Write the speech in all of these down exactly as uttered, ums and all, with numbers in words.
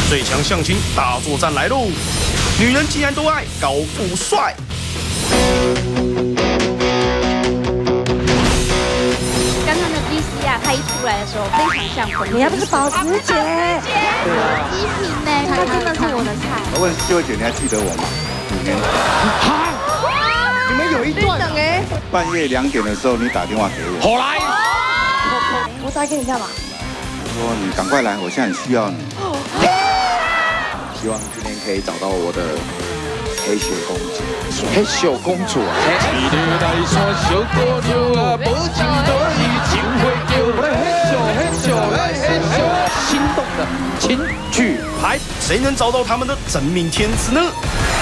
最强相亲大作战来喽！女人竟然都爱高富帅。 刚刚的 V C R 它一出来的时候，非常像婚。 你要不是保时捷， 对啊，极品呢，它真的是我的菜。 我问秀姐，你还记得我吗？五年。哈？你们有一段哎，半夜两点的时候，你打电话给我。 好来。 我打给你干嘛？ 我说你赶快来，我现在很需要你。 希望今天可以找到我的黑雪公主。黑雪公主啊！一日来山小姑娘啊，无情多意情会丢。黑雪黑雪来黑雪，心动的情剧牌， 谁能找到他们的真命天子呢？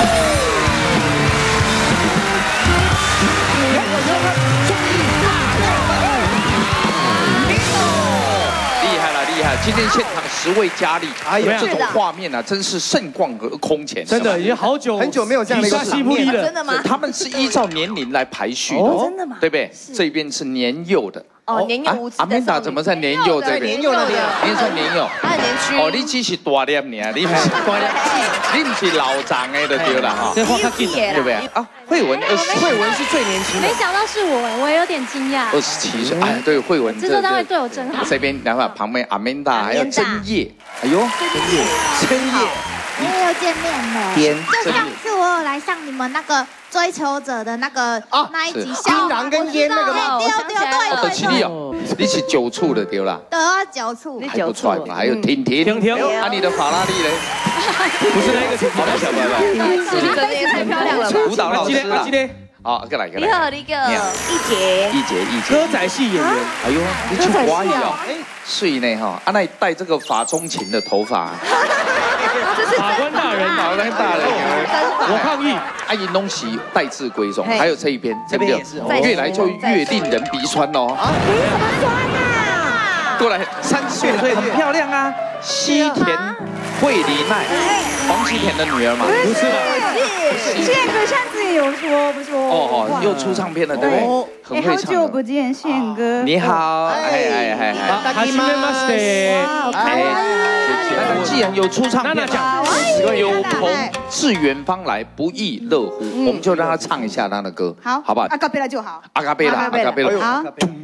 今天现场十位佳丽，哎呦，这种画面啊，真是盛况空前。 真的，已经好久很久没有这样的一个西部力了。 真的吗？ 他们是依照年龄来排序的， 真的吗？ 对不对？这边是年幼的。 哦，年幼无知。 阿曼达怎么在年幼这边？ 年幼那边， 你算年幼， 他很年轻。 哦，你只是大念呢，你不是大念，你不是老长的就对了哈。 这话他记得， 对不对？啊，慧文二十， 慧文是最年轻的。 没想到是我，我有点惊讶。 二十七岁，哎，对，慧文。 制作单位对我真好。 这边然后旁边阿曼达还有真叶，哎呦，真叶，真叶。 我也有见面了， 边就上次我有来上你们那个追求者的那个那一集， 槟榔跟烟那个吗？ 丢丢对对对，哦，你是酒醋的丢了， 得到酒醋， 还不错，还有婷婷， 婷婷， 啊，你的法拉利嘞？ 不是那个婷婷， 好小白了， 真的也太漂亮了。 舞蹈老师啊， 今天。 好，过来，过来。 你好，你好，一杰， 一杰，一杰， 歌仔戏演员。 哎呦，你去华裔哦，睡呢哈，啊，那你戴这个法中琴的头发。 法官大人， 法官大人， 我抗议！ 阿姨东西待字闺中，还有这一边，这边也是，越来就越令人鼻酸哦。 啊，鼻什么酸啊？ 过来，三十岁很漂亮啊，西田惠里奈，黄西田的女儿嘛， 不是吧？ 宪哥上次也有说，不是我哦哦，又出唱片了，对不对？很会唱。 好久不见，宪哥。 你好，哎哎哎哎， 哈西梅马斯特， 哎，既然有出唱片，有朋自远方来，不亦乐乎？我们就让他唱一下他的歌， 好， 好不好？ 阿卡贝拉就好。 阿卡贝拉，阿卡贝拉， 好。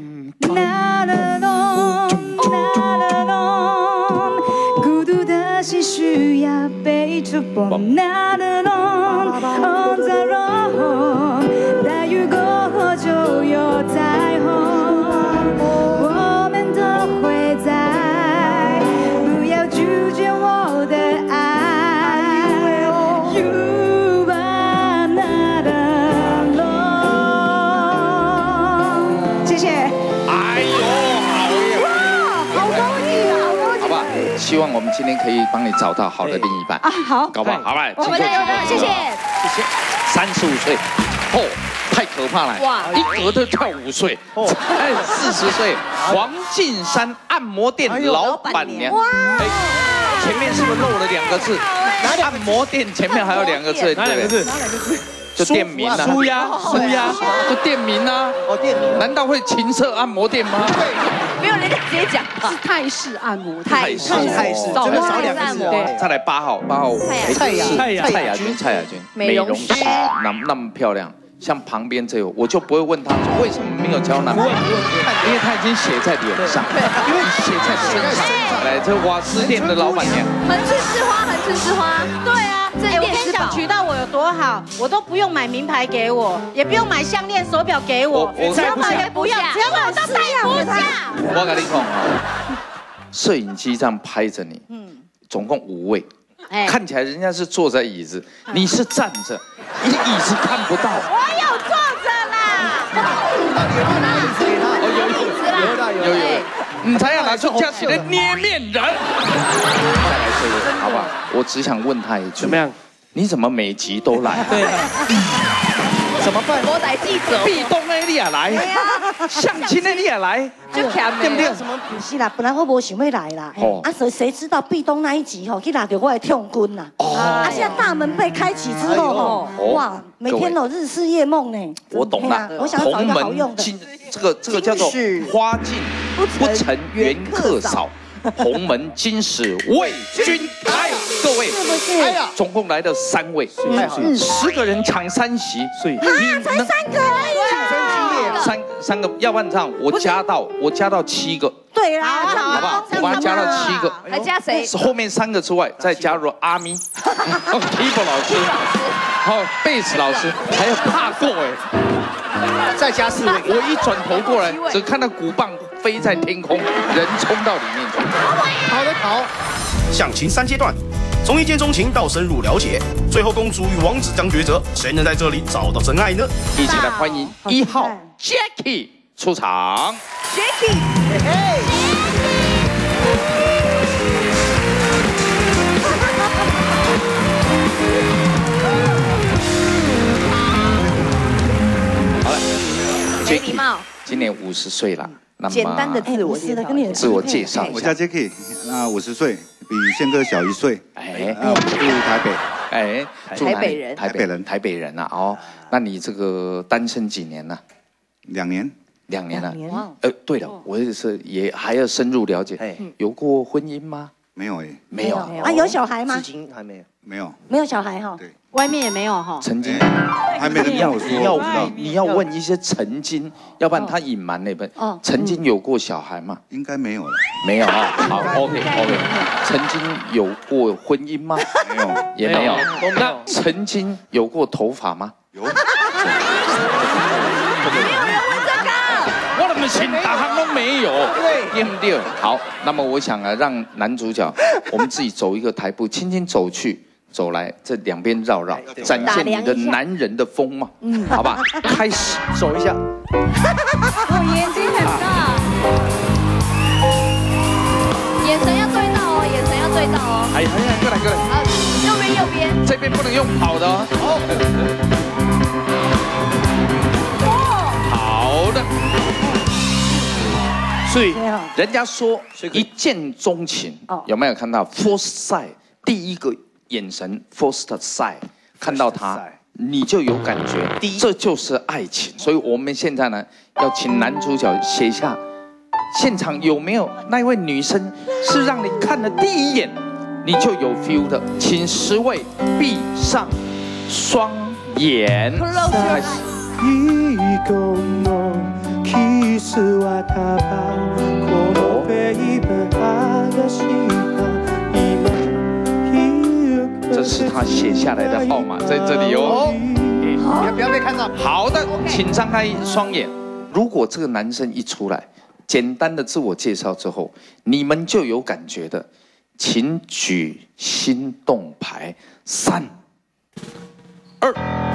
孤独的心需要被触碰，那的浓 on the road， 大雨过后就有彩虹，我们都会在，不要拒绝我的爱。You are not alone。谢谢。哎呦，好高级啊！ 好不好？希望我们今天可以帮你找到好的另一半啊！好， 搞不好？好吧， 我们加油！谢谢， 谢谢。三十五岁，哦，太可怕了！哇，一格都跳五岁，哎，四十岁，黄敬山按摩店老板娘。哇，前面是不是漏了两个字？按摩店前面还有两个字， 哪两个字？ 就店名啊， 舒压，舒压， 就店名啊。哦，店名。难道会情色按摩店吗？ 没有人家直接讲， 是泰式按摩， 泰式， 泰式，真的少两个字哦。 再来八号，八号， 蔡雅蔡雅蔡雅君，蔡雅君，美容师，那那么漂亮。像旁边这个，我就不会问他说为什么没有交男朋友，因为他已经写在脸上，因为写在身上。来，这瓦斯店的老板娘， 横春之花，横春之花，对啊，这我跟你讲，娶到我有多好，我都不用买名牌给我，也不用买项链、手表给我，只要买也不要，只要买我都戴不下。 我跟你讲啊，摄影机这样拍着你，嗯，总共五位。看起来人家是坐在椅子，你是站着，你椅子看不到。 我有坐着啦。 有有有有，你才要拿出家起来捏面人。再来这个，好不好？我只想问他一句， 怎么样？ 你怎么每集都来？ 对。 怎么办？我来记者， 壁咚的你也来，相亲的你也来， 就对不对？ 什么不是啦，本来我无想要来啦，啊，谁谁知道壁咚那一集吼，去拿到我的痛君啦，啊，现在大门被开启之后吼，哇，每天有日思夜梦呢。 我懂了， 我想找一个好用的。 这个这个叫做花尽不成缘客少。 鸿门金石为君开。各位， 是不是？ 哎呀，总共来了三位，十个人抢三席，所以你才三个而已， 竞争激烈， 三三个，要不然这样，我加到我加到七个。 对啦， 好不好？我把它加到七个， 还加谁？ 后面三个之外，再加入阿咪、keyboard 老师，还有贝斯老师，还有帕过哎， 再加四位。 我一转头过来，只看到鼓棒飞在天空，人冲到里面去。 好的，好。相亲三阶段，从一见钟情到深入了解，最后公主与王子将抉择，谁能在这里找到真爱呢？ 一起来欢迎一号 Jackie 出场。 Jackie， 嘿嘿。 好了， 没礼貌。 今年五十岁了，那么简单的自我介绍， 自我介绍。 我叫 Jackie， 那五十岁，比宪哥小一岁。哎，我住台北。 哎， 台北人， 台北人， 台北人啊。哦，那你这个单身几年了？ 两年。 两年了，呃，对了，我也是也还要深入了解，有过婚姻吗？ 没有哎， 没有啊，有小孩吗？ 至今还没有， 没有， 没有小孩哈， 对， 外面也没有哈， 曾经还没人跟我说， 你要你要问一些曾经，要不然他隐瞒那本，曾经有过小孩吗？ 应该没有了， 没有啊，好 ，OK OK， 曾经有过婚姻吗？ 没有， 也没有，那曾经有过头发吗？ 有。 我们请大行都没有，对不对？好，那么我想啊，让男主角我们自己走一个台步，轻轻走去，走来，这两边绕绕，展现你的男人的风貌，嗯，好吧？开始走一下。 我眼睛很大，眼神要对到哦，眼神要对到哦。 哎哎，过来过来。 好，右边右边。 这边不能用跑的哦。好的。 所以人家说一见钟情，有没有看到 first sight 第一个眼神 first sight 看到他，你就有感觉，这就是爱情。所以我们现在呢，要请男主角写下现场有没有那位女生是让你看了第一眼你就有 feel 的，请十位闭上双眼。开始。 这是他写下来的号码，在这里哦。 不要不要被看到。 好的，请张开双眼。如果这个男生一出来，简单的自我介绍之后，你们就有感觉的，请举心动牌。三、二、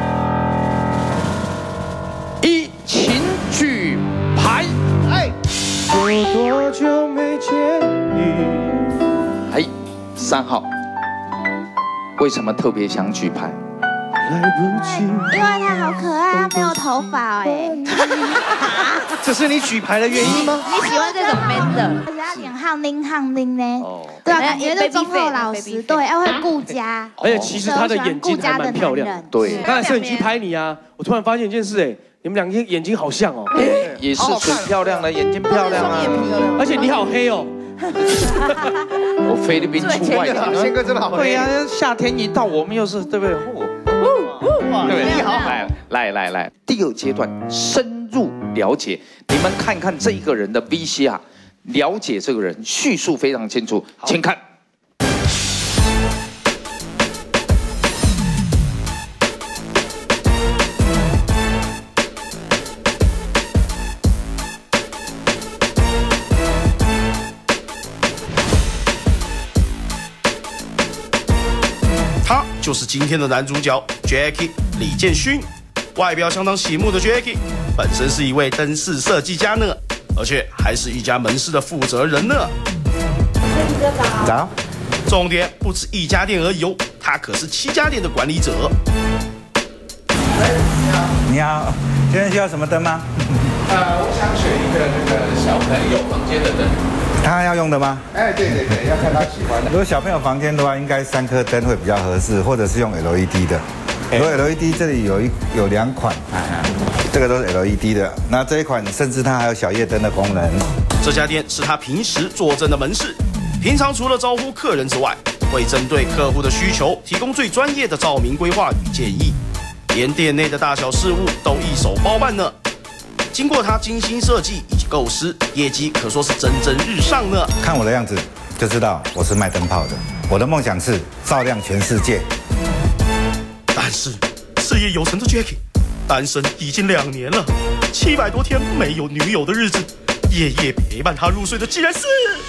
一，请举牌。哎。 有多久没见你？哎，三号，为什么特别想举牌？ 来不及，因为他好可爱，他没有头发哎。 这是你举牌的原因吗？ 你喜欢这种 man 的？ 而且他脸憨拎憨拎呢。哦。对啊，感觉是忠厚老实，对，要会顾家。 而且其实他的眼睛还蛮漂亮。 对。 刚才摄影机拍你啊，我突然发现一件事哎。 你们两个眼睛好像哦， 也是挺漂亮的，眼睛漂亮啊， 而且你好黑哦。 我菲律宾出外景， 宪哥真的好黑。 对呀，夏天一到，我们又是对不对？对不对？你好，来来来来，第二阶段深入了解，你们看看这一个人的 V C R， 了解这个人，叙述非常清楚，请看。 他就是今天的男主角 Jackie 李建勋，外表相当醒目的 Jackie， 本身是一位灯饰设计家呢，而且还是一家门市的负责人呢。 早， 重点不止一家店而已哦，他可是七家店的管理者。 你好，今天需要什么灯吗？ 呃，我想选一个那个小朋友房间的灯。 他要用的吗？ 哎，对对对，要看他喜欢的。 如果小朋友房间的话，应该三颗灯会比较合适，或者是用 L E D 的。如果 L E D 这里有一有两款，这个都是 L E D 的。那这一款甚至它还有小夜灯的功能。 这家店是他平时坐镇的门市， 平常除了招呼客人之外，会针对客户的需求提供最专业的照明规划与建议，连店内的大小事务都一手包办呢。经过他精心设计以及构思，业绩可说是蒸蒸日上呢。 看我的样子就知道我是卖灯泡的，我的梦想是照亮全世界。 但是事业有成的 Jackie， 单身已经两年了，七百多天没有女友的日子，夜夜陪伴他入睡的竟然是。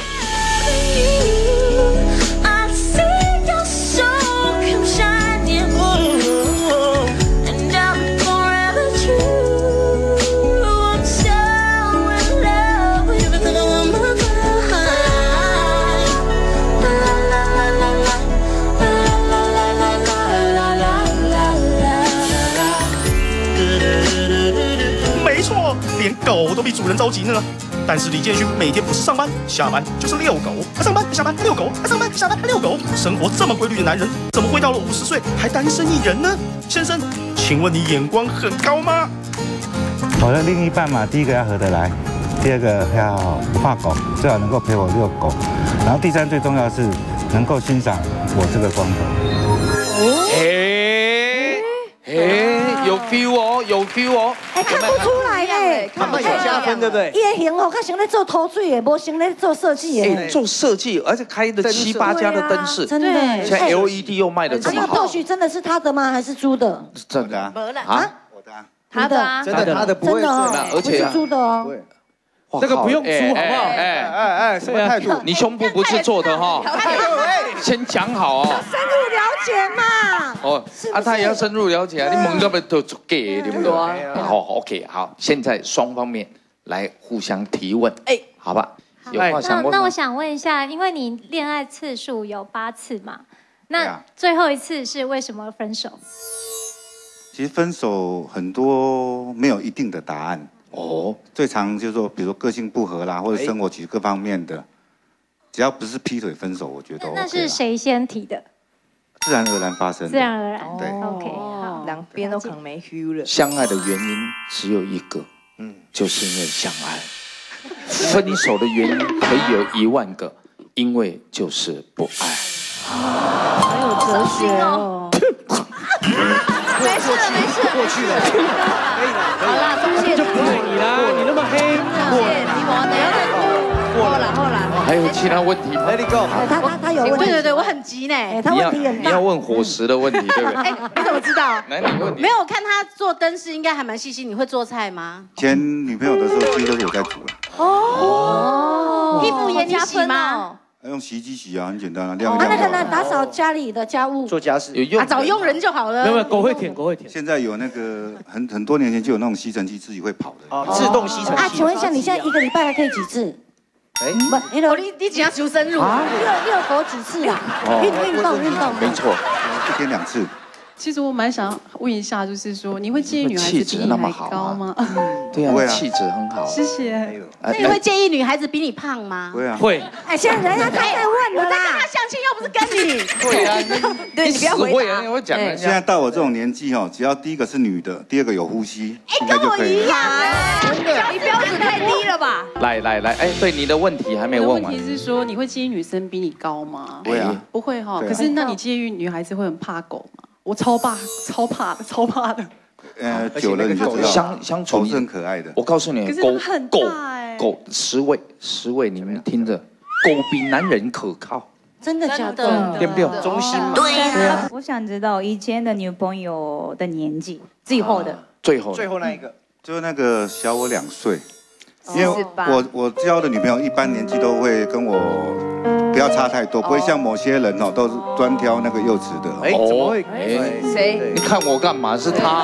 连狗都比主人着急呢。但是李建勋每天不是上班下班就是遛狗，他上班下班他遛狗，他上班下班他遛狗，生活这么规律的男人，怎么会到了五十岁还单身一人呢？先生，请问你眼光很高吗？ 我的另一半嘛，第一个要合得来，第二个要不怕狗，最好能够陪我遛狗，然后第三最重要的是能够欣赏我这个光头。 哎哎，有 feel 哦，有 feel 哦。 哎，看不出来嘞， 看不出来加分，对不对？ 伊的型哦，较像在做投水的，无像在做设计的。 哎，做设计，而且开的七八家的灯饰， 真的。 现在 L E D 又卖的这么好。 那豆许真的是他的吗？还是租的？ 真的啊？ 啊？ 我的。 他的啊？ 真的，他的不会是的， 而且租的哦。 这个不用租好不好？ 哎哎哎，什么态度？ 你胸部不是做的哈，先讲好哦。 深入了解嘛。 哦，啊，他也要深入了解啊，你蒙那么都做 gay 对不对？好 ，OK， 好，现在双方面来互相提问，哎，好吧？有话想问吗？ 那我想问一下，因为你恋爱次数有八次嘛，那最后一次是为什么分手？ 其实分手很多没有一定的答案。哦，最常就是说，比如说个性不合啦，或者生活其实各方面的，只要不是劈腿分手，我觉得 OK 啦。 那是谁先提的？ 自然而然发生的。 自然而然。 对 ，OK， 好， 两边都可能没 feel 了。 相爱的原因只有一个，嗯，就是因为相爱。分手的原因可以有一万个，因为就是不爱。 很有哲学哦。 没事了，没事了， 过去了，可以了， 好啦，中介就不是你啦，你那么黑， 中介，你我的，过了，过了。 还有其他问题吗 ？Let it go。 他他他有问题。 对对对，我很急呢。 他问题很大。 你要问伙食的问题，对不对？ 哎，你怎么知道？ 来，你问。 没有，我看他做灯饰应该还蛮细心。你会做菜吗？ 前女朋友的时候，其实都是我在煮的。 哦，衣服也你洗吗？ 用洗衣机洗啊，很简单啊，晾一他晾。 那个呢，打扫家里的家务， 做家事有用啊，找佣人就好了。 没有没有，狗会舔，狗会舔。 现在有那个很很多年前就有那种吸尘器自己会跑的。 哦，自动吸尘器。 啊，请问一下，你现在一个礼拜还可以几次？ 哎， 不，你你你只要求深入啊，遛遛狗几次啊？运运动运动。 没错， 一天两次。 其实我蛮想问一下，就是说，你会介意女孩子比你还高吗？ 对啊，气质很好。 谢谢。 那你会介意女孩子比你胖吗？ 会啊。 会。 哎，现在人家他在问了啦。 我在跟他相亲，又不是跟你。 会啊， 对你不要回答。 我讲人家。 现在到我这种年纪哦，只要第一个是女的，第二个有呼吸，应该就可以。 一样哎，真的，你标准太低了吧？ 来来来，哎，对你的问题还没问完。 问题是说，你会介意女生比你高吗？ 不会啊， 不会哈。可是那你介意女孩子会很怕狗吗？我超怕，超怕的，超怕的。 呃，久了你就知道， 相相处是很可爱的。 我告诉你， 狗狗狗十位十位，你们听着，狗比男人可靠。 真的假的？ 对不对？ 忠心嘛。 对啊。我想知道以前的女朋友的年纪，最后的。 最后。 最后那一个。 就那个小我两岁，因为我我交的女朋友一般年纪都会跟我。不要差太多，不会像某些人哦，都是专挑那个幼稚的。 哎，怎么会？ 谁？ 你看我干嘛？是他。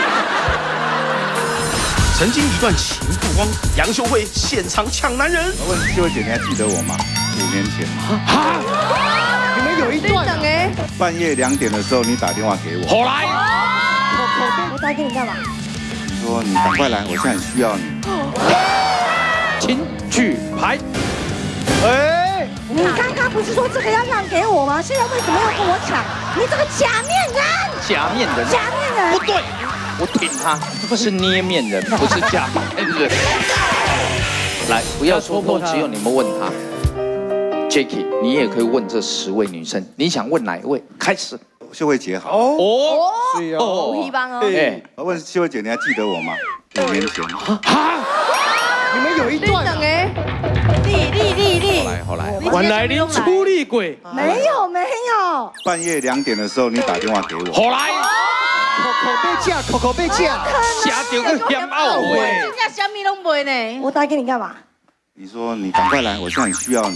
曾经一段情曝光，杨秀慧现场抢男人。 我问秀慧姐，你还记得我吗？五年前。 哈？你们有一段哎。 半夜两点的时候，你打电话给我。 好来。 我打给你干嘛？ 你说你赶快来，我现在很需要你。 请举牌。 哎。 你刚刚不是说这个要让给我吗？现在为什么要跟我抢？你这个假面人！ 假面人！ 假面人！ 不对，我挺他，是捏面人，不是假面人。来，不要说破，只有你们问他。 Jacky， 你也可以问这十位女生，你想问哪一位？开始。 秀慧姐好。 哦， 是哦， 吴一邦哦。 哎， 我问秀慧姐，你还记得我吗？五年前。 哈，你们有一段哎，丽丽丽丽。 后来后来， 原来您出力鬼。 没有没有。 半夜两点的时候，你打电话给我。 后来。 口口被架，口口被架， 吓到个嫌懊悔。 人家虾米拢卖呢？ 我打给你干嘛？ 你说你赶快来，我现在很需要你。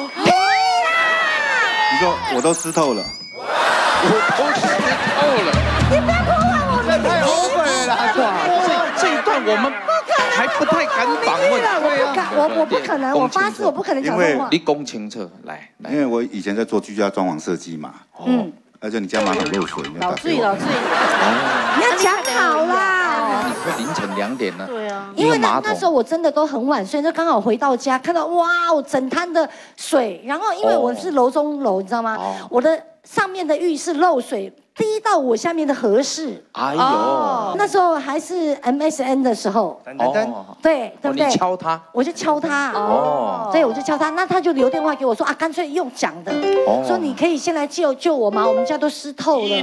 你说我都湿透了。 我都湿透了。 你不要破坏我的太后悔了， 哇，这这一段我们还不太敢访问。 我不敢，我我不可能，我发誓我不可能讲这话。 你讲清楚，来来。 因为我以前在做居家装潢设计嘛。嗯。而且你家马桶漏水，你要打给我。 老醉你要讲好啦。 凌晨两点呢？ 对啊。 因为那那时候我真的都很晚睡，就刚好回到家，看到哇，我整滩的水，然后因为我是楼中楼，你知道吗？我的上面的浴室漏水。滴到我下面的和室， 哎呦， 那时候还是 M S N 的时候， 哦， 对对不对？ 你敲他， 我就敲他，哦，对，我就敲他，那他就留电话给我说啊，干脆用讲的，说你可以先来救救我吗？我们家都湿透了，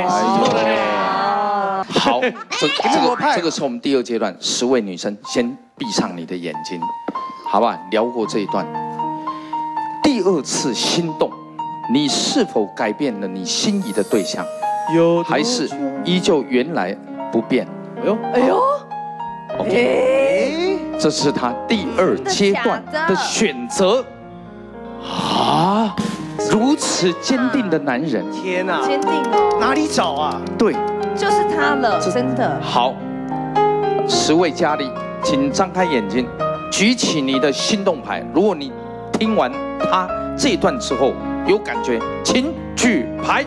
好，这这个这个是我们第二阶段，十位女生先闭上你的眼睛，好吧？聊过这一段，第二次心动。你是否改变了你心仪的对象？ 有， 还是依旧原来不变？ 哎呦， 哎呦 ，OK，这是他第二阶段的选择啊！如此坚定的男人， 天哪， 坚定哦， 哪里找啊？ 对， 就是他了，真的。 好，十位佳丽，请张开眼睛，举起你的心动牌。如果你听完他这一段之后。有感觉，请举牌。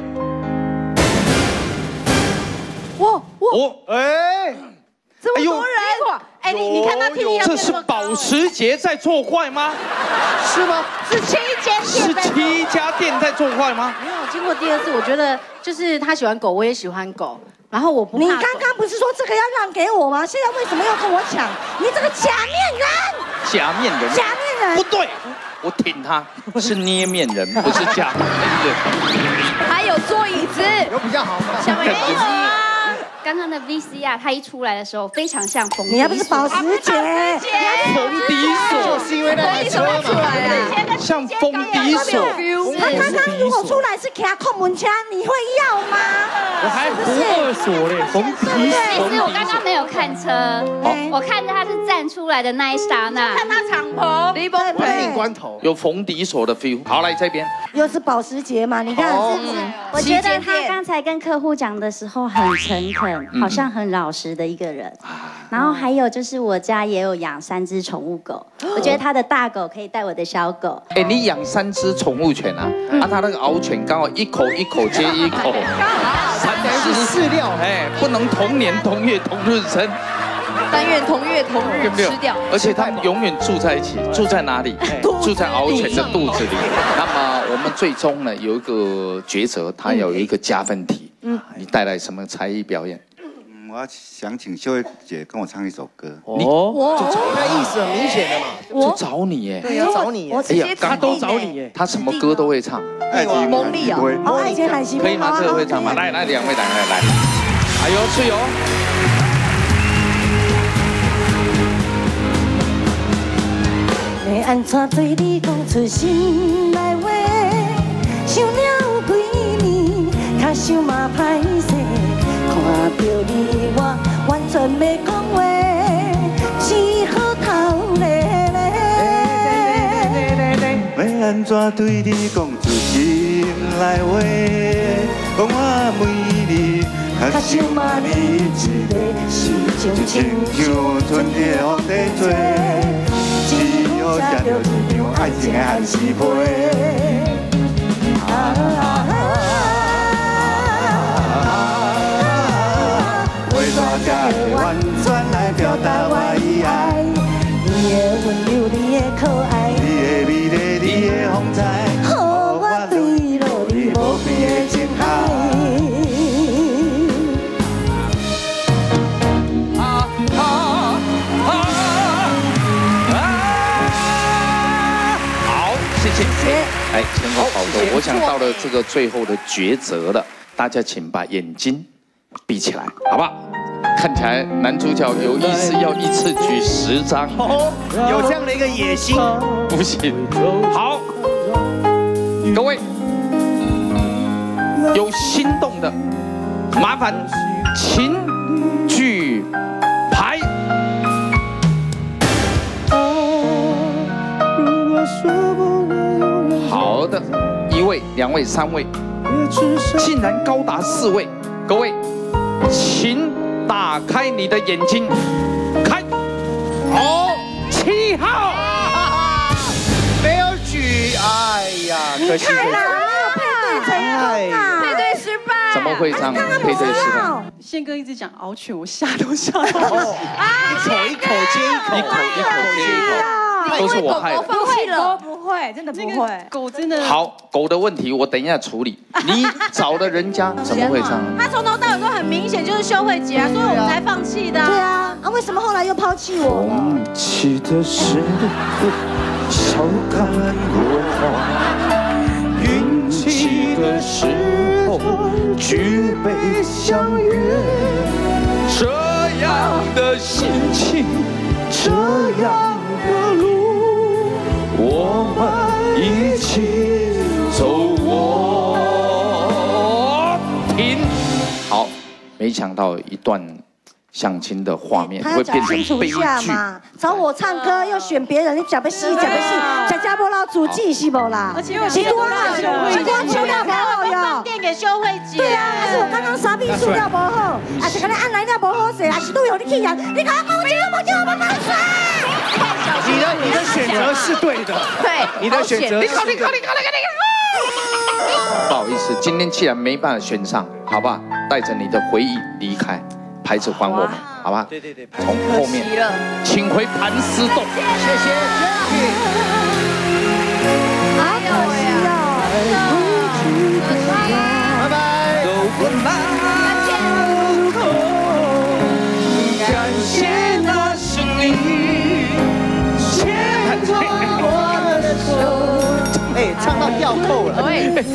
哇哇！ 哎，这么多人！ 哎，你你看他体力这是保时捷在作怪吗？ 是吗？ 是七间店，是七家店在作怪吗？ 没有，经过第二次，我觉得就是他喜欢狗，我也喜欢狗。然后我不怕。 你刚刚不是说这个要让给我吗？现在为什么要跟我抢？你这个假面人！ 假面人！ 假面人！ 不对。我挺他，是捏面人，不是假面人。 还有坐椅子， 有比较好吗？ 小美啊，刚刚的 V C R 它一出来的时候，非常像冯。 你要不是保时捷， 冯迪索， 就是因为那台车嘛， 像冯迪索。 他刚刚如果出来是骑空门车，你会要吗？ 我还不二锁嘞，冯迪索。 其实我刚刚没有看车，我看着他是站出来的那一刹那， 看他敞篷， 离崩关键关头有冯迪索的 feel。好，来这边， 又是保时捷嘛？你看是不是？ 我觉得他刚才跟客户讲的时候很诚恳，好像很老实的一个人。然后还有就是我家也有养三只宠物狗，我觉得他的大狗可以带我的小狗。 哎，你养三只宠物犬啊？啊，他那个獒犬刚好一口一口接一口， 三只饲料， 哎，不能同年同月同日生。 但愿同月同日吃掉， 而且他们永远住在一起，住在哪里？住在獒犬的肚子里。那么我们最终呢有一个抉择，它要有一个加分题。嗯，你带来什么才艺表演？ 嗯，我要想请秀慧姐跟我唱一首歌。 你哦，就找那意思很明显的嘛。 就找你耶， 对，要找你耶。 哎呀，他都找你耶，他什么歌都会唱。 爱情梦丽啊， 哦，爱情海西可以吗？这个会唱吗？来来，两位来来来，哎呦，是哟。 要安怎对你讲出心内话？想了几年，较想嘛歹势。看到你我完全袂讲话，只好头咧咧。 要安怎对你讲出心内话？讲我每日较想嘛你一个，是情亲像春天的雨地做。我吃着一场爱情的寒时批，啊啊啊！为怎才会完全来表达我的爱？ 你的温柔，你的可爱， 你的美丽，你的风采， 让我坠落你无边的情海。 谢谢。 哎，前后好多。我想到了这个最后的抉择了，大家请把眼睛闭起来，好不好？看起来男主角有意思，要一次举十张， 有这样的一个野心， 不行。好，各位有心动的，麻烦请举牌。好的，一位、两位、三位，竟然高达四位。各位，请打开你的眼睛，看，哦，七号， 没有举，哎呀，可惜。 看啦，没有配对成功啊，配对失败。 怎么会这样？配对失败？ 宪哥一直讲敖犬，我吓都吓到。 一口一口接一口， 一口一口接一口，都是我害的。 放弃了，不会，真的不会。 狗真的好，狗的问题我等一下处理。你找的人家怎么会这样？ 他从头到尾都很明显就是秀慧姐啊，所以我们才放弃的。 对啊，啊，为什么后来又抛弃我了？ 放弃的时候，笑看落花；运气的时候，举杯相约。 这样的心情， 这样的路，我们一起走过。 停。好，没想到一段相亲的画面会变成悲剧。 找我唱歌又选别人，你讲不戏，讲不戏，在家不捞主记是不啦？ 而且是多啦，是光修料不好哟。 放电给秀慧姐。 对啊，还是我刚刚沙币塑料不好，还是刚才按来料不好势，还是都有你去养，你看我这个我就我放水。 你的你的选择是对的， 对， 你的选择。 你考你考你考你考你。不好意思，今天既然没办法选上，好吧，带着你的回忆离开。牌子还我们，好吧？ 对对对， 从后面请回盘丝洞。 谢谢。 好可惜哦。 拜拜。 感谢那是你牵着我的手。 哎，唱到掉扣了。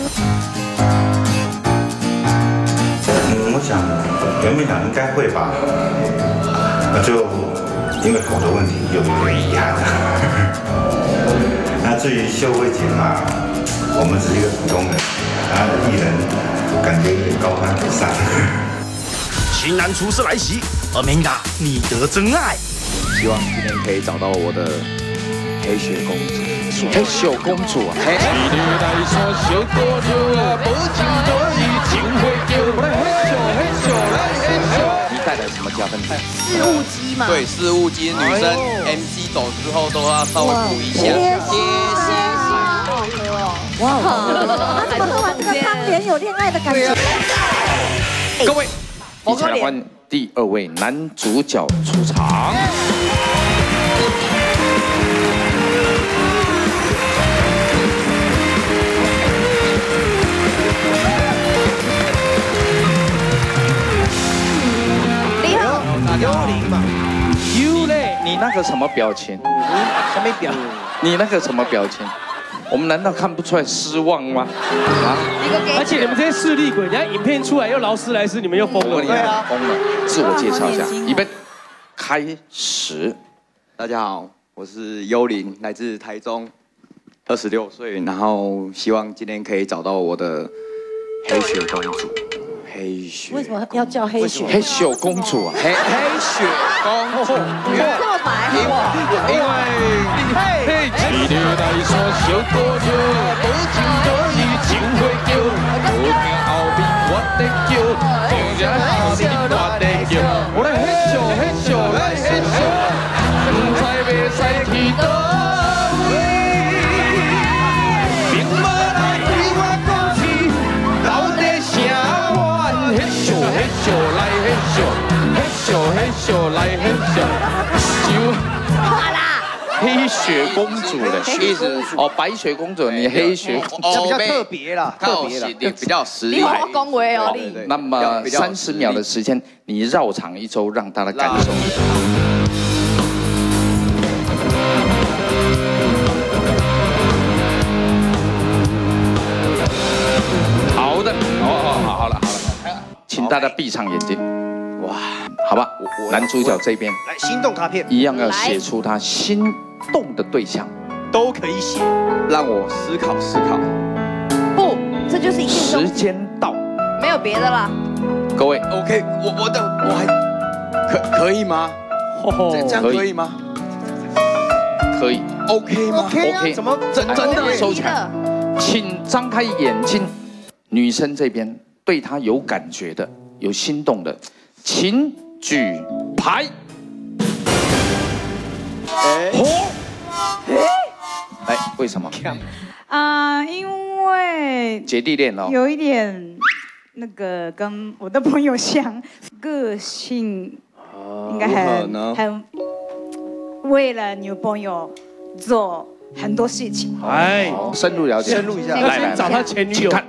嗯，我想原本想应该会吧，那就因为狗的问题有一点遗憾。那至于秀慧姐嘛，我们只是一个普通人，然后艺人感觉有点高攀不上。 型男出事来袭，而明达你得真爱。 希望今天可以找到我的黑雪公主。黑雪公主啊！黑。你带来什么加分项？ 事务机嘛。 对，事务机女生 M C 走之后都要稍微补一下。谢谢。 好喝哦！哇，他怎么喝完这个汤连有恋爱的感觉？ 各位，一起来欢第二位男主角出场。 幽灵嘛， 幽嘞，你那个什么表情？ 什么表？ 你那个什么表情？我们难道看不出来失望吗？啊！ 而且你们这些势利鬼，人家影片出来又劳斯莱斯，你们又疯了。 对啊，疯了。自我介绍一下，预备，开始。 大家好，我是幽灵，来自台中，二十六岁，然后希望今天可以找到我的黑雪公主。黑雪为什么要叫黑雪？ 黑雪公主啊，黑黑雪公主， 这么白， 因为因为嘿，一日来山小姑娘，无情多意情会叫，无名后面我得叫，正正后面我得叫，我来黑雪黑雪来黑雪，唔知要使去倒位。来很小，就黑雪公主的意思哦，白雪公主，你黑雪公主比较特别啦，特别啦， 比较实力。 你好好恭维哦，你。 那么三十秒的时间，你绕场一周，让大家感受。 请大家闭上眼睛。哇，好吧，男主角这边来心动卡片， 一样要写出他心动的对象， 都可以写， 让我思考思考。 不，这就是一见钟情。 时间到， 没有别的了。 各位 ，OK， 我我的我还可可以吗？这这样可以吗？ 可以 ，OK 吗 ？OK， 怎么真真的收起来，请张开眼睛。女生这边对他有感觉的、有心动的，请举牌。 哎， 哎，为什么？ 啊，因为姐弟恋哦， 有一点那个跟我的朋友像，个性应该很很为了女朋友做很多事情。 哎， 深入了解， 深入一下， 来来，找他前女友。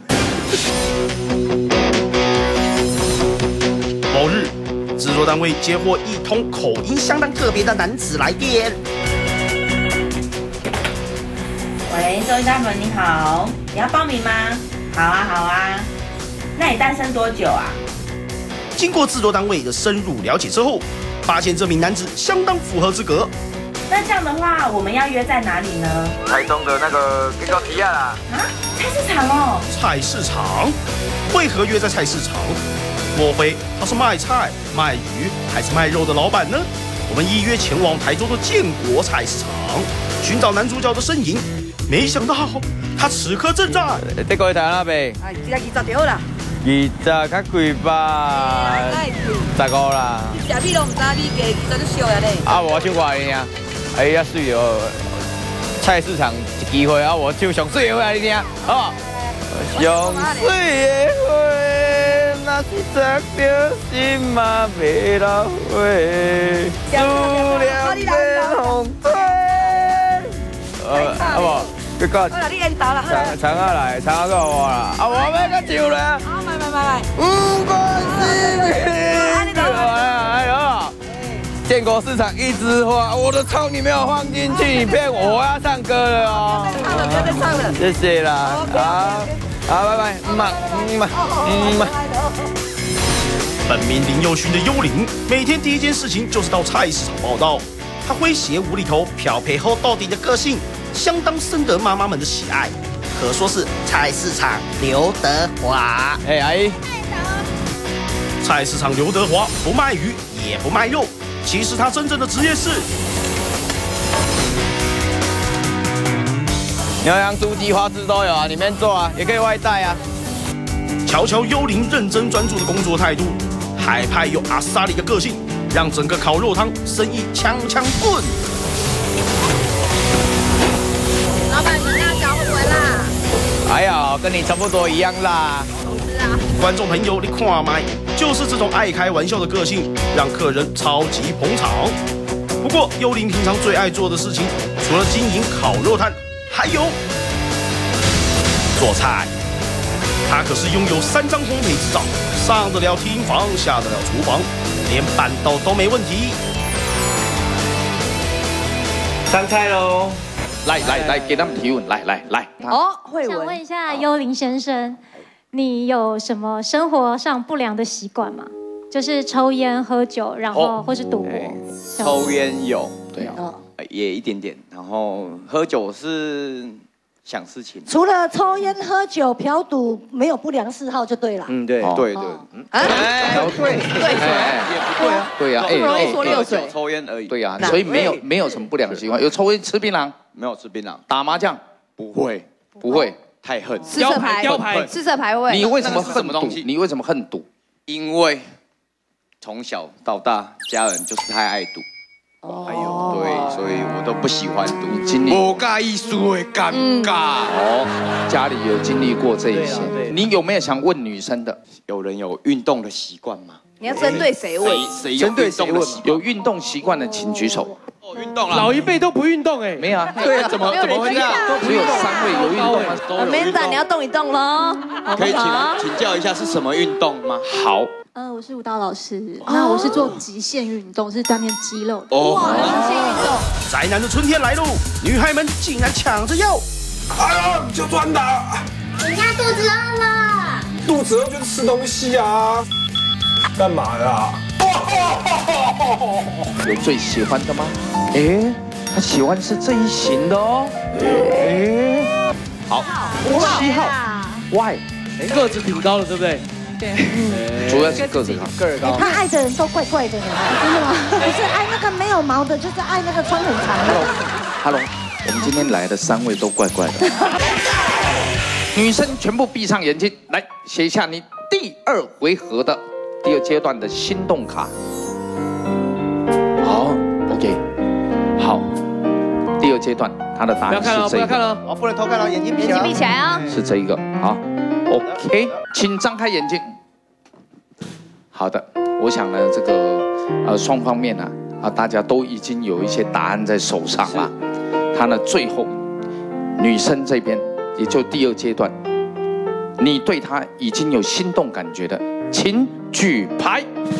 某日，制作单位接获一通口音相当特别的男子来电。 喂，周家门你好，你要报名吗？好啊，好啊。那你单身多久啊？ 经过制作单位的深入了解之后，发现这名男子相当符合资格。 那这样的话，我们要约在哪里呢？ 台中的那个给我提亚啦。 啊，菜市场哦。 菜市场？为何约在菜市场？莫非他是卖菜、卖鱼还是卖肉的老板呢？我们一约前往台中的建国菜市场，寻找男主角的身影。没想到他此刻正在。 这个台那边。 哎，这个二十就好啦。 二十较贵吧？十五啦。 食米都唔知米价，二十就少呀嘞。 啊，我唱歌的呀，哎呀水哦！菜市场一机会啊，我唱上水的话你听，好。上水的花，那是摘着心嘛袂老花，思念变红褪。呃，好不？你讲。 好啦，你演到啦。 长长啊来，长啊到我啦。啊，我要甲唱啦。 好，来来来来。 不管是你，哎呦，建国市场一枝花，我的唱你没有放进去，你骗我，我要唱歌了哦。 不要再唱了，不要再唱了。 谢谢啦，好，好，拜拜，嗯嘛，嗯嘛，嗯嘛。 本名林佑勋的幽灵，每天第一件事情就是到菜市场报道。他诙谐无厘头、漂配后到底的个性，相当深得妈妈们的喜爱，可说是菜市场刘德华。 哎，阿姨， 菜市场刘德华不卖鱼也不卖肉，其实他真正的职业是牛羊猪鸡花枝都有啊，里面做啊，也可以外带啊。 瞧瞧幽灵认真专注的工作态度，海派有阿萨里的个性，让整个烤肉汤生意枪枪棍。 老板，你辣椒会不会辣？ 哎呀，跟你差不多一样啦。 是啊。 观众朋友，你看麦，就是这种爱开玩笑的个性，让客人超级捧场。不过，幽灵平常最爱做的事情，除了经营烤肉摊，还有做菜。他可是拥有三张烘焙执照，上得了厅房，下得了厨房，连板豆都没问题。 上菜喽！来来来，给他们提问，来来来。 哦，慧文。 想问一下幽灵先生，你有什么生活上不良的习惯吗？就是抽烟、喝酒，然后或是赌博。 抽烟有， 对啊， 也一点点。然后喝酒是想事情。 除了抽烟、喝酒、嫖赌，没有不良嗜好就对了。 嗯，对对对。 哎，对对也不对啊， 对啊， 不容易说溜嘴， 抽烟而已。 对啊，所以没有没有什么不良的习惯。有抽烟、吃槟榔， 没有吃槟榔， 打麻将不会不会， 太恨。 四色牌， 雕牌， 四色牌位。 你为什么恨赌？你为什么恨赌？ 因为从小到大，家人就是太爱赌。哎呦，对，所以我都不喜欢赌。 你经历无介意输的尴尬哦，家里有经历过这一些。你有没有想问女生的？ 有人有运动的习惯吗？ 你要针对谁问？ 谁针对谁问？ 有运动习惯的请举手。 哦，运动啦。 老一辈都不运动哎。 没有啊。 对啊，怎么怎么会这样？ 只有三位有运动吗 ？Amanda，你要动一动喽。 可以请请教一下是什么运动吗？ 好。 呃，我是舞蹈老师，那我是做极限运动，是锻炼肌肉的。 哇，极限运动！ 宅男的春天来喽，女孩们竟然抢着要。 哎呀，就专打。 人家肚子饿了。 肚子饿就是吃东西啊。干嘛啦？ 有最喜欢的吗？哎，他喜欢是这一型的哦。哎，好，七号 Y， 个子挺高的，对不对？ 对， 主要是个子高，个儿高。 他爱的人都怪怪的，真的吗？不是爱那个没有毛的，就是爱那个穿很长的。 Hello， 我们今天来的三位都怪怪的。女生全部闭上眼睛，来写一下你第二回合的第二阶段的心动卡。好 ，OK， 好，第二阶段它的答案是这个。 不要看了，哦，不能偷看了，眼睛闭起来。 眼睛闭起来啊！ 是这一个，好 ，OK， 请张开眼睛。好的，我想呢，这个呃双方面呢啊，大家都已经有一些答案在手上了。他呢最后女生这边，也就第二阶段，你对他已经有心动感觉的，请举牌。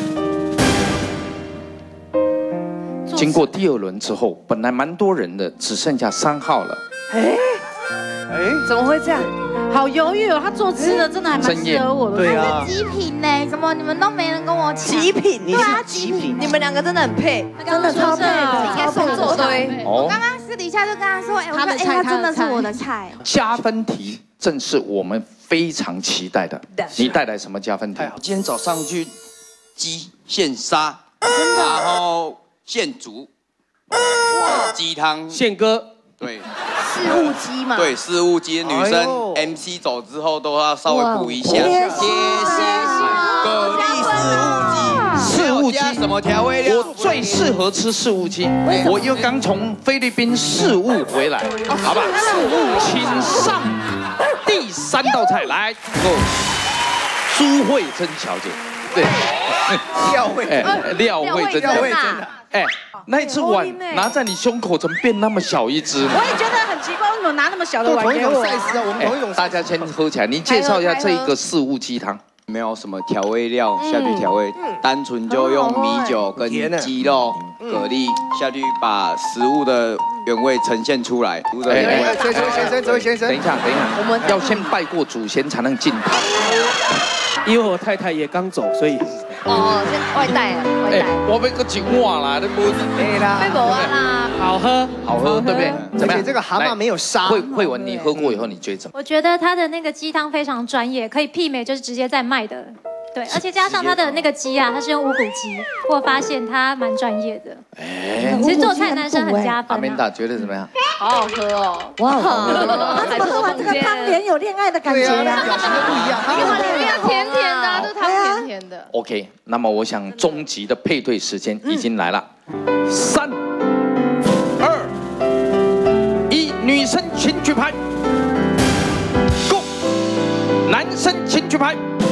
经过第二轮之后，本来蛮多人的，只剩下三号了。 哎哎，怎么会这样？好犹豫哦，他做吃的真的还蛮适合我的。 对啊，极品呢，怎么你们都没人跟我抢？ 极品， 对啊，极品，你们两个真的很配， 真的超配的， 应该送做堆。 哦我刚刚私底下就跟他说，哎，我说哎，他真的是我的菜。 加分题正是我们非常期待的。你带来什么加分题？ 今天早上去鸡现杀，然后现煮，鸡汤宪哥， 对， 事务机嘛， 对，事务机女生 M C 走之后都要稍微补一下，贴心，蛤蜊事务机， 事务机什么调味料？ 我最适合吃事务鸡，我又刚从菲律宾事务回来，好吧？事务，请上第三道菜来，朱慧珍小姐，对， 廖慧珍， 廖慧珍， 廖慧珍， 哎，那一只碗拿在你胸口，怎么变那么小一只呢？ 我也觉得很奇怪，为什么拿那么小的碗给我？ 我们同一种。 大家先喝起来，你介绍一下这一个事务鸡汤。 没有什么调味料下去调味，单纯就用米酒跟鸡肉、蛤蜊下去把食物的原味呈现出来。 哎哎，这位先生，这位先生， 等一下，等一下，我们要先拜过祖先才能进堂。 因为我太太也刚走，所以哦，先外带，外带。 我被个井瓦啦，那不对啦， 被我完啦。 好喝， 好喝，对不对？ 而且这个蛤蟆没有杀。 慧慧文，你喝过以后你觉得怎么？ 我觉得他的那个鸡汤非常专业，可以媲美就是直接在卖的。对，而且加上他的那个鸡啊，他是用无骨鸡，我发现他蛮专业的。哎，其实做菜男生很加分。 阿曼达觉得怎么样？ 好好喝哦！ 哇，他怎么喝完这个汤连有恋爱的感觉啊？ 表情都不一样， 因为它里面甜甜的，这汤甜甜的。 OK， 那么我想终极的配对时间已经来了，三、二、一，女生请举牌。Go， 男生请举牌。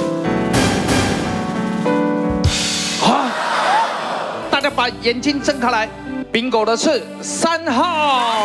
好，大家把眼睛睁开来。bingo 的是三号。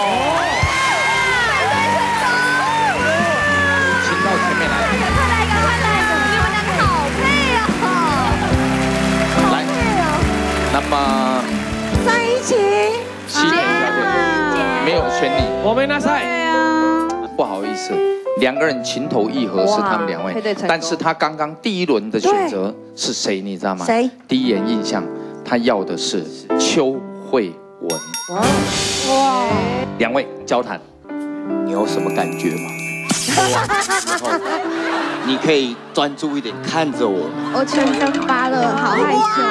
请到前面来。 快来，赶快来！你们两个好配哦！ 来，那么在一起。 西田小姐没有选你， 我没拿赛。 不好意思，两个人情投意合是他们两位，但是他刚刚第一轮的选择是谁，你知道吗？ 谁？ 第一眼印象，他要的是邱慧文。哇！两位交谈， 你有什么感觉吗？你可以专注一点看着我。 我全身发热，好害羞。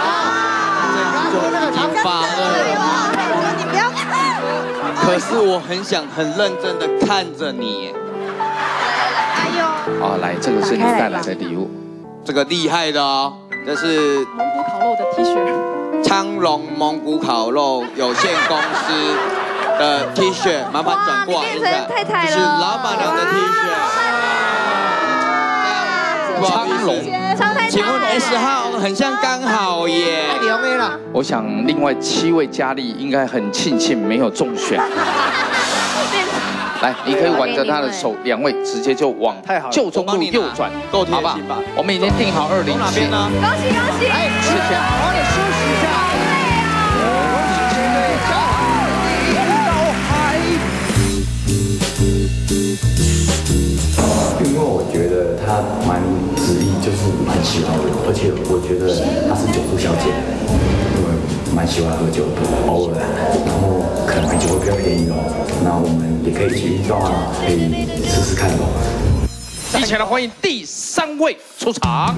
已经发热。 你不要看。 可是我很想很认真的看着你。 哎呦！ 哦，来，这个是你带来的礼物， 这个厉害的哦，这是蒙古烤肉的 T 恤， 昌隆蒙古烤肉有限公司的 T 恤，麻烦转过来一下，这是老板娘的 T 恤。不好意思，请问 S 号很像刚好耶。 太牛妹了。 我想另外七位佳丽应该很庆幸没有中选。来，你可以挽着他的手，两位直接就往旧中路右转， 够贴好吧心吧？ 我们已经定好二零七。 哪边呢？ 恭喜恭喜！ 哎，吃下，好好的休息一下。 因为我觉得他蛮是很喜欢我，而且我觉得她是酒宿小姐，我蛮喜欢喝酒的，偶尔，然后可能买酒会比较便宜哦。那我们也可以一起运动啊，可以试试看哦。 一起来欢迎第三位出场。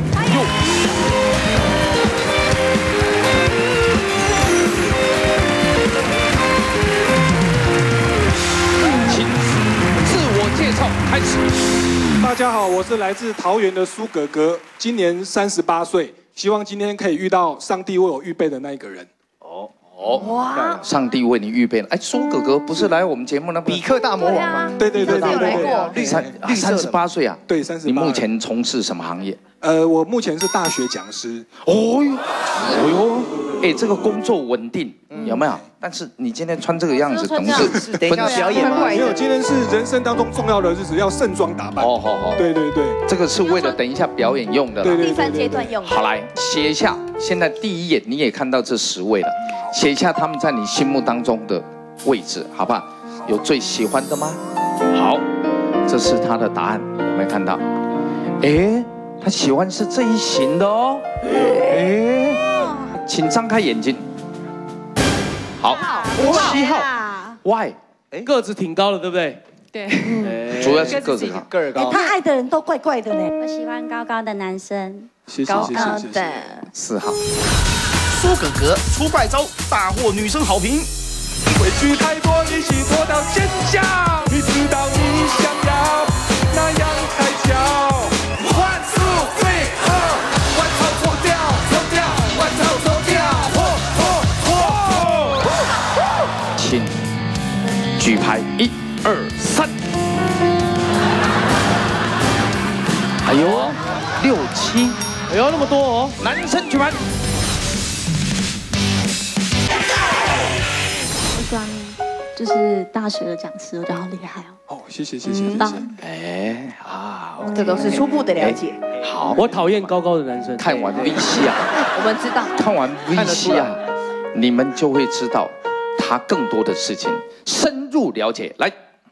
请自我介绍开始。 大家好，我是来自桃园的苏哥哥，今年三十八岁，希望今天可以遇到上帝为我预备的那一个人。 哦哦，哇！上帝为你预备了。哎，苏哥哥不是来我们节目那比克大魔王吗？ 对对对对对对， 绿三三十八岁啊？ 对，三十八。 你目前从事什么行业？ 呃，我目前是大学讲师。 哦哟，哦哟，哎，这个工作稳定，有没有？但是你今天穿这个样子，等是等一下表演吗？ 没有，今天是人生当中重要的日子，要盛装打扮。 哦好好， 对对对， 这个是为了等一下表演用的。 对对。 第三阶段用的。 好，来写一下，现在第一眼你也看到这十位了，写一下他们在你心目当中的位置，好不好？有最喜欢的吗？好，这是他的答案，有没有看到？哎，他喜欢是这一型的哦。哎，请张开眼睛。好，七号 ，Y， 个子挺高的，对不对？ 对， 主要是个子高， 个儿高。 他爱的人都怪怪的呢。我喜欢高高的男生， 谢谢谢谢谢谢。 四号， 苏哥哥出怪招，大获女生好评。 委屈太多，一起拖到尖叫。你知道你想要那样才叫。One two three four， 万草脱掉，脱掉，万草脱掉，脱脱脱。 请举牌，一二三。哎呦，六七， 哎呦那么多哦！ 男生举牌。 我喜欢就是大学的讲师，我觉得好厉害哦。 哦，谢谢谢谢谢谢。 哎啊， 这都是初步的了解。 好， 我讨厌高高的男生。 看完 V C 啊， 我们知道。 看完 V C 啊，你们就会知道他更多的事情，深入了解。来，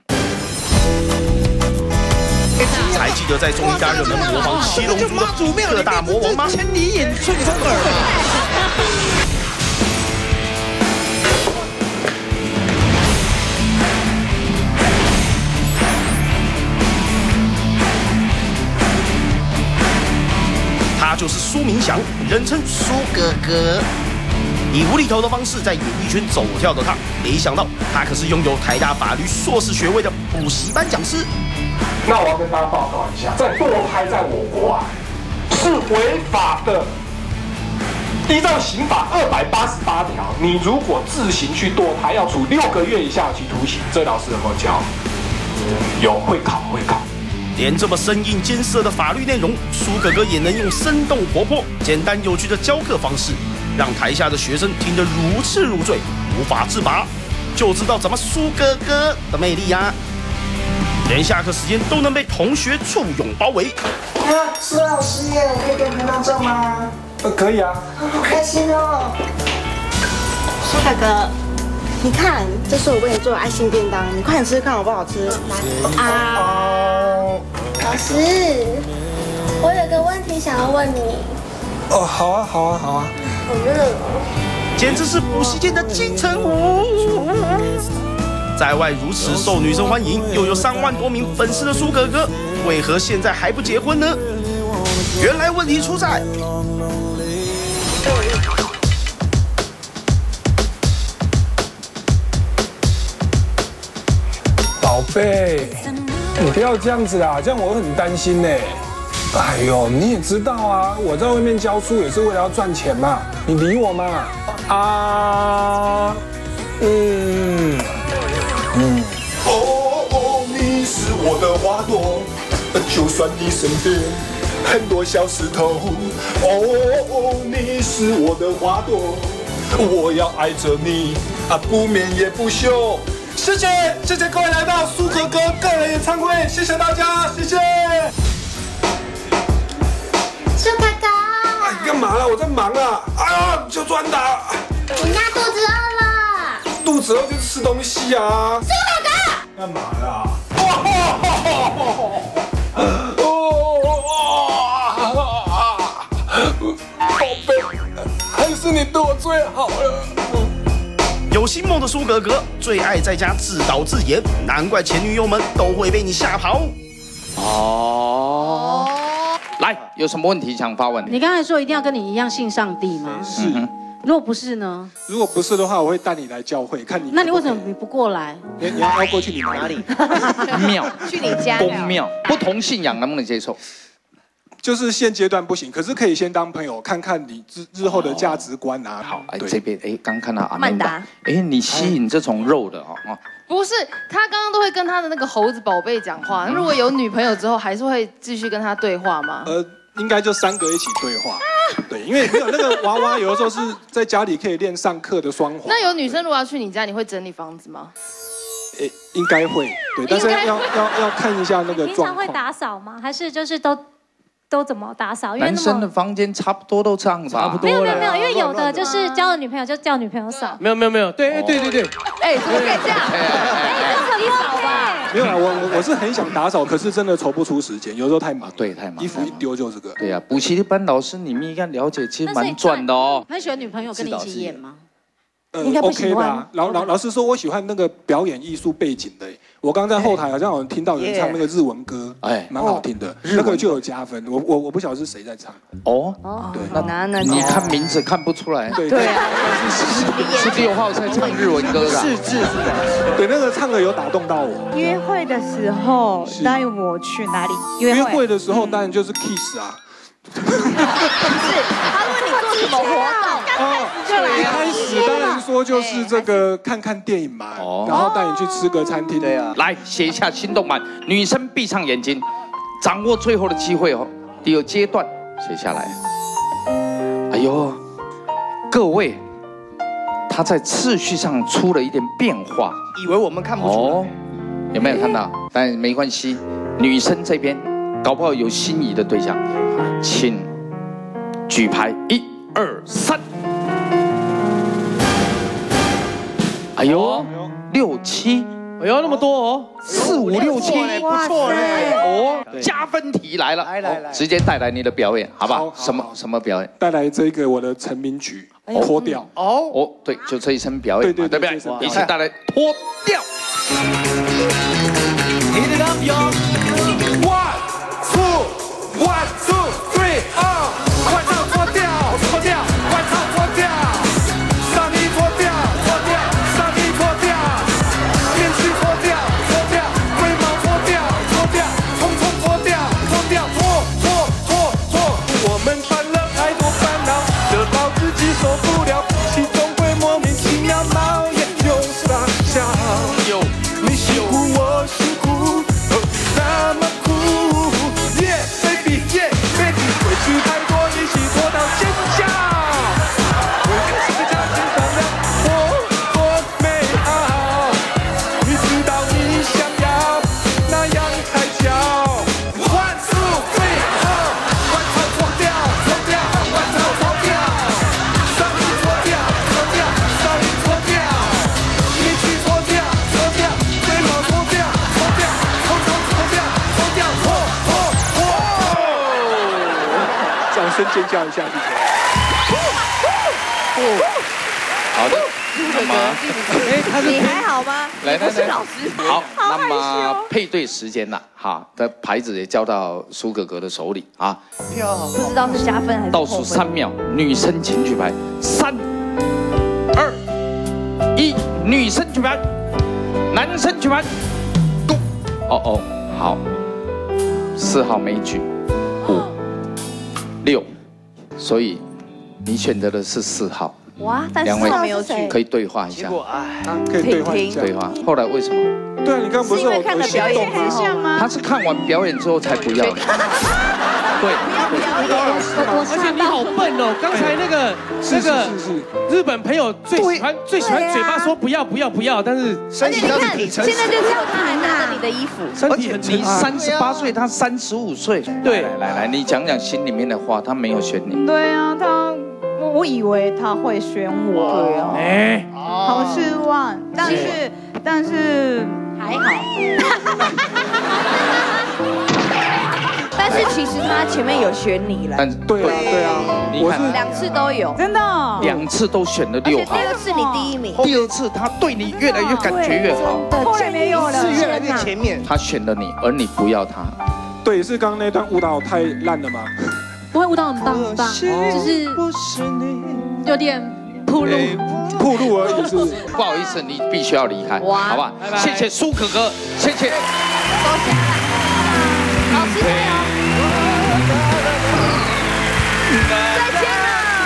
还记得在综艺大热门模仿七龙珠的比克大魔王吗？ 千里眼顺风耳。 他就是苏明祥，人称苏哥哥。以无厘头的方式在演艺圈走跳的他，没想到他可是拥有台大法律硕士学位的补习班讲师。 那我要跟大家报告一下，在堕胎在我国啊是违法的。依照刑法二百八十八条，你如果自行去堕胎，要处六个月以下有期徒刑。这老师有没有教？有，会考会考。 连这么生硬艰涩的法律内容，苏哥哥也能用生动活泼、简单有趣的教课方式，让台下的学生听得如痴如醉，无法自拔，就知道怎么苏哥哥的魅力啊！连下课时间都能被同学簇拥包围。 啊，苏老师耶，我可以跟你拍张照吗？ 呃，可以啊。 好开心哦！苏哥哥，你看，这是我为你做的爱心便当，你快点吃吃看好不好吃？来啊！老师，我有个问题想要问你。 哦，好啊，好啊，好啊。 好热哦！ 简直是补习界的金城武。在外如此受女生欢迎，又有三万多名粉丝的苏哥哥，为何现在还不结婚呢？原来问题出在…… 宝贝，你不要这样子啦，这样我很担心呢。哎呦，你也知道啊，我在外面教书也是为了要赚钱嘛，你理我嘛。啊，嗯嗯。哦哦，你是我的花朵，就算你身边很多小石头。哦哦，你是我的花朵，我要爱着你啊，不眠也不休。谢谢，谢谢各位来到苏哥哥个人演唱会，谢谢大家，谢谢。 苏哥哥， 哎，干嘛啦？我在忙啊！哎呀，就专打。 你家肚子饿了？ 肚子饿就吃东西啊。 苏哥哥， 干嘛啦？哦哦哦哦哦！ 你对我最好了。 有星梦的苏格格最爱在家自导自演，难怪前女友们都会被你吓跑。 哦，来，有什么问题想发问？ 你刚才说一定要跟你一样信上帝吗？ 是。 如果不是呢？ 如果不是的话，我会带你来教会，看你。 那你为什么你不过来？ 你你要要过去你哪里？ 庙。 去你家。 公庙，不同信仰能不能接受？ 就是现阶段不行，可是可以先当朋友，看看你日日后的价值观啊。 好，哎，这边哎，刚看到阿曼达， 哎，你吸引这种肉的哦。 不是，他刚刚都会跟他的那个猴子宝贝讲话。如果有女朋友之后，还是会继续跟他对话吗？ 呃，应该就三个一起对话。对，因为没有那个娃娃，有的时候是在家里可以练上课的双簧。 那有女生如果要去你家，你会整理房子吗？ 诶，应该会，对，但是要要要看一下那个状况。 平常会打扫吗？还是就是都？都怎么打扫？因为男生的房间差不多都这样吧。 差不多。 没有没有没有，因为有的就是交了女朋友就叫女朋友扫。 没有没有没有，对对对对。 哎，怎么可以这样？哎，这很扫吧？ 没有啦，我我我是很想打扫，可是真的抽不出时间，有时候太忙。 对，太忙。 衣服一丢就这个。 对呀，补习班老师你们应该了解，其实蛮赚的哦。 很喜欢女朋友跟你一起演吗？ 呃 ，OK 的。老老老师说，我喜欢那个表演艺术背景的。我刚在后台好像有人听到有人唱那个日文歌，哎，蛮好听的，那个就有加分。我我我不晓得是谁在唱。 哦， 对，好难呢。 你看名字看不出来。 对对啊， 是六号在唱日文歌的。 是是是。对，那个唱的有打动到我。 约会的时候带我去哪里？ 约会的时候当然就是 kiss 啊。 不是，他问你做什么活动？ 哦，一开始当然说就是这个看看电影嘛，然后带你去吃个餐厅。 对啊，来写一下心动版，女生闭上眼睛，掌握最后的机会哦。第二阶段写下来。哎呦，各位，他在次序上出了一点变化， 以为我们看不出来， 有没有看到？但没关系，女生这边搞不好有心仪的对象，请举牌，一二三。哎呦，六七， 哎呦那么多哦， 四五六七， 不错嘞， 哦，加分题来了， 来来来， 直接带来你的表演，好不好？什么什么表演？ 带来这个我的成名曲《脱掉》。 哦哦，对，就这一声表演，对对对，一起带来脱掉。 Hit it up, y'all. One, two, one, two, three, oh. 外套脱掉，脱掉，外套脱掉，上衣脱掉，脱掉，上衣脱掉，面具脱掉，脱掉，龟毛脱掉，脱掉，统统脱掉，脱掉，脱脱脱脱。我们犯了太多烦恼，这到自己受不了，气总会莫名其妙冒烟又傻笑。有你辛苦我辛苦。那么酷 ，Yeah baby Yeah baby， 委屈太多一起拖到尖叫，为了这个家庭上的我多美好，你知道你想要那样才叫 One two three four， 外套脱掉脱掉，外套脱掉，上衣脱掉脱掉，上衣脱掉，面具脱掉脱掉，龟毛脱掉脱掉，统统脱掉脱掉脱脱脱！ 掌声尖叫一下，谢谢。 好的，那么， 哎，他是你还好吗？ 来来来， 老师， 好，那么配对时间了，哈，的牌子也交到苏格格的手里啊。 不知道是加分还是倒数三秒，女生请举牌，三、二、一，女生举牌，男生举牌。Go！ 哦哦，好，四号没举，五、六，所以你选择的是四号。 哇，但是两位没有举， 可以对话一下。 可以对话一下。 对话。后来为什么？ 对啊，你刚刚不是有有心动吗？ 他是看完表演之后才不要的。对。 而且你好笨哦！刚才那个那个日本朋友最喜欢最喜欢嘴巴说不要不要不要，但是身体倒是挺诚实。现在就只有他还拿着你的衣服， 身体很诚实。你三十八岁，他三十五岁。对，来来，你讲讲心里面的话，他没有选你。 对啊，他我我以为他会选我，对啊，哎，好失望。但是但是还好。但是是其实他前面有选你了。 但对啊对啊， 你看两次都有， 真的哦。 两次都选了六号， 第二次你第一名， 第二次他对你越来越感觉越好， 后来没有了， 是越来越前面。 他选了你，而你不要他。 对，是刚刚那段舞蹈太烂了吗？ 不会舞蹈很棒很棒，就是有点铺路， 铺路而已是。 不好意思，你必须要离开，好吧？谢谢苏哥哥，谢谢。 老师加油！再见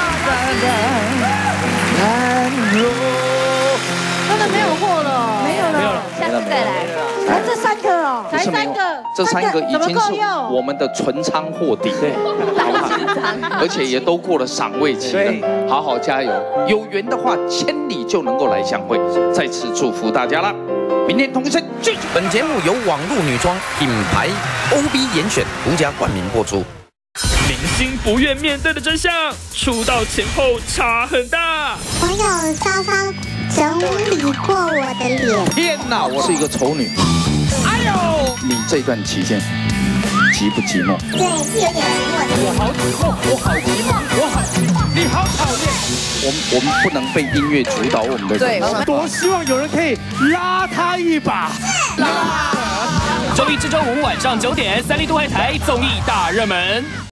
了， 真的没有货了， 没有了， 没有了， 下次再来。 才这三个哦， 才三个，这三个已经是我们的存仓货底，对，好不好？而且也都过了赏味期了，好好加油！有缘的话，千里就能够来相会。再次祝福大家啦！明天同一时间继续。 本节目由网络女装品牌 O B 严选独家冠名播出。 明星不愿面对的真相，出道前后差很大。 网友稍稍整理过我的脸。 天哪，我是一个丑女。哎呦，你这段期间寂不寂寞？ 对，是有点寂寞的。 我好寂寞，我好寂寞，我好寂寞，你好讨厌。我们我们不能被音乐主导我们的人生。 多希望有人可以拉他一把。 周一至周五晚上九点，三立都会台综艺大热门。